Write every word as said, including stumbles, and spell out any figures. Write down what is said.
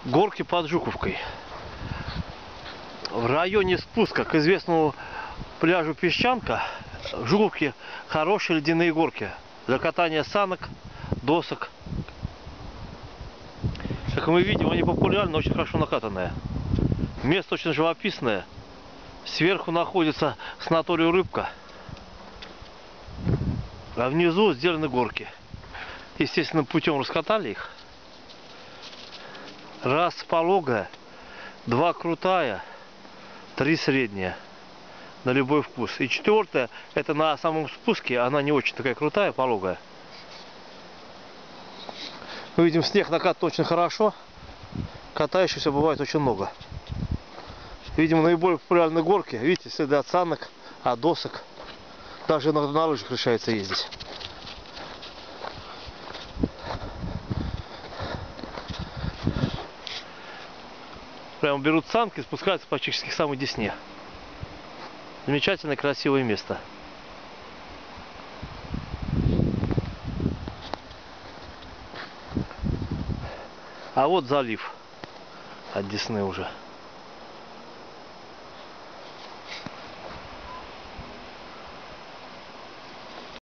Горки под Жуковкой. В районе спуска к известному пляжу Песчанка в Жуковке хорошие ледяные горки для катания санок, досок. Как мы видим, они популярны, очень хорошо накатанные. Место очень живописное. Сверху находится санаторий Рыбка, а внизу сделаны горки. Естественным путем раскатали их. Раз пологая, два крутая, три средняя. На любой вкус. И четвертая, это на самом спуске, она не очень такая крутая, пологая. Мы видим, снег накатан очень хорошо. Катающихся бывает очень много. Видимо, наиболее популярные горки. Видите, следы от санок, от досок. Даже иногда на лыжах решается ездить. Прямо берут санки и спускаются практически к самой Десне. Замечательное, красивое место. А вот залив от Десны уже.